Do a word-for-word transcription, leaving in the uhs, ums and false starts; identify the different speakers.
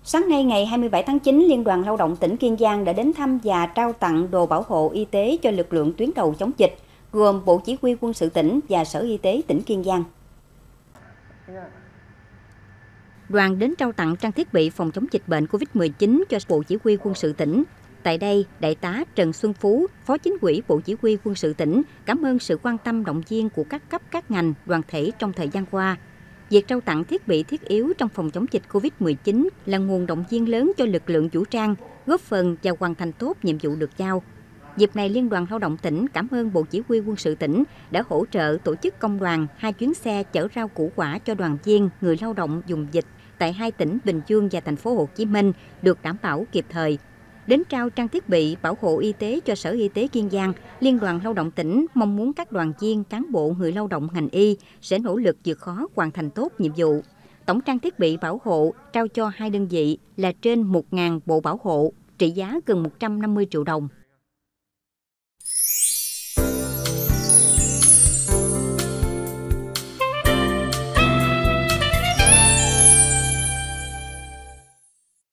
Speaker 1: Sáng nay ngày hai mươi bảy tháng chín, Liên đoàn Lao động tỉnh Kiên Giang đã đến thăm và trao tặng đồ bảo hộ y tế cho lực lượng tuyến đầu chống dịch, gồm Bộ Chỉ huy Quân sự tỉnh và Sở Y tế tỉnh Kiên Giang. Đoàn đến trao tặng trang thiết bị phòng chống dịch bệnh Covid mười chín cho Bộ Chỉ huy Quân sự tỉnh. Tại đây, Đại tá Trần Xuân Phú, Phó Chính ủy Bộ Chỉ huy Quân sự tỉnh, cảm ơn sự quan tâm động viên của các cấp các ngành, đoàn thể trong thời gian qua. Việc trao tặng thiết bị thiết yếu trong phòng chống dịch Covid mười chín là nguồn động viên lớn cho lực lượng vũ trang, góp phần vào hoàn thành tốt nhiệm vụ được giao. Dịp này, Liên đoàn Lao động tỉnh cảm ơn Bộ Chỉ huy Quân sự tỉnh đã hỗ trợ tổ chức công đoàn hai chuyến xe chở rau củ quả cho đoàn viên, người lao động vùng dịch tại hai tỉnh Bình Dương và thành phố Hồ Chí Minh được đảm bảo kịp thời. Đến trao trang thiết bị bảo hộ y tế cho Sở Y tế Kiên Giang, Liên đoàn Lao động tỉnh mong muốn các đoàn viên, cán bộ, người lao động ngành y sẽ nỗ lực vượt khó hoàn thành tốt nhiệm vụ. Tổng trang thiết bị bảo hộ trao cho hai đơn vị là trên một nghìn bộ bảo hộ, trị giá gần một trăm năm mươi triệu đồng.